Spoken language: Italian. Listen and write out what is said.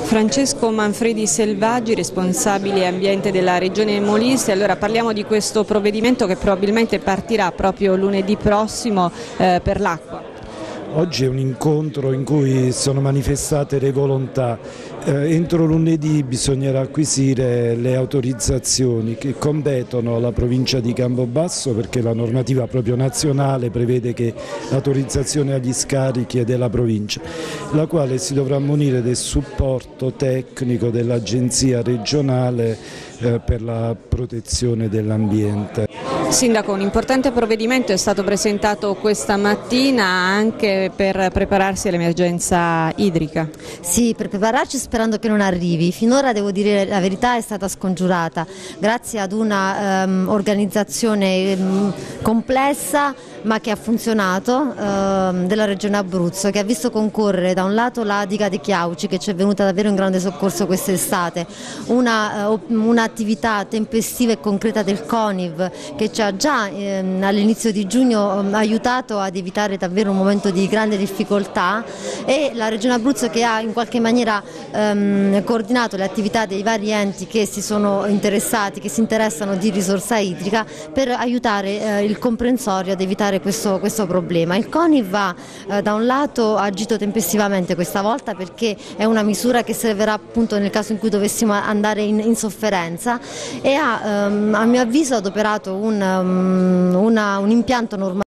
Francesco Manfredi Selvaggi, responsabile ambiente della Regione Molise. Allora parliamo di questo provvedimento che probabilmente partirà proprio lunedì prossimo per l'acqua. Oggi è un incontro in cui sono manifestate le volontà. Entro lunedì bisognerà acquisire le autorizzazioni che competono alla provincia di Campobasso, perché la normativa proprio nazionale prevede che l'autorizzazione agli scarichi è della provincia, la quale si dovrà munire del supporto tecnico dell'agenzia regionale per la protezione dell'ambiente. Sindaco, un importante provvedimento è stato presentato questa mattina anche per prepararsi all'emergenza idrica. Sì, per prepararci sperando che non arrivi. Finora, devo dire la verità, è stata scongiurata grazie ad una organizzazione complessa ma che ha funzionato, della Regione Abruzzo, che ha visto concorrere da un lato la diga di Chiauci, che ci è venuta davvero in grande soccorso quest'estate, un'attività tempestiva e concreta del CONIV che ci ha già all'inizio di giugno aiutato ad evitare davvero un momento di grande difficoltà, e la Regione Abruzzo che ha in qualche maniera coordinato le attività dei vari enti che si sono interessati, che si interessano di risorsa idrica, per aiutare il comprensorio ad evitare questo problema. Il CONIV ha da un lato agito tempestivamente questa volta, perché è una misura che servirà appunto nel caso in cui dovessimo andare in sofferenza, e ha a mio avviso adoperato un impianto normativo